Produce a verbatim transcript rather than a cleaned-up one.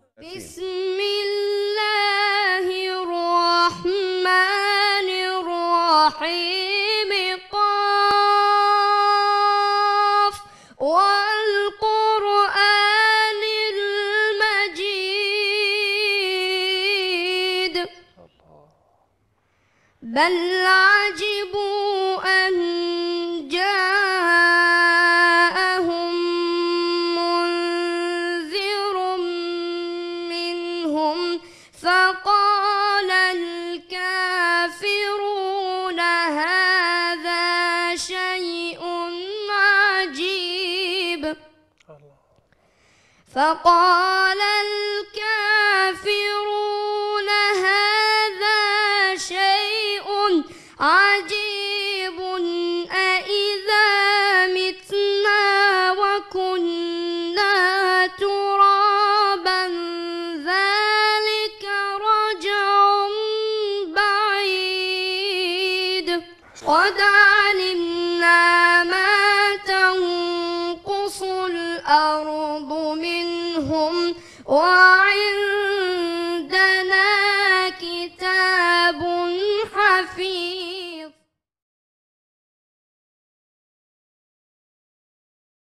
بسم الله الرحمن الرحيم قاف والقرآن المجيد بل عجبوا أن جاءهم منذر منهم فقال الكافرون هذا شيء عجيب فقال الكافرون هذا شيء عجيب أإذا متنا وكنا ترابا ذلك رجع بعيد قد علمنا ما تنقص الأرض منهم وعند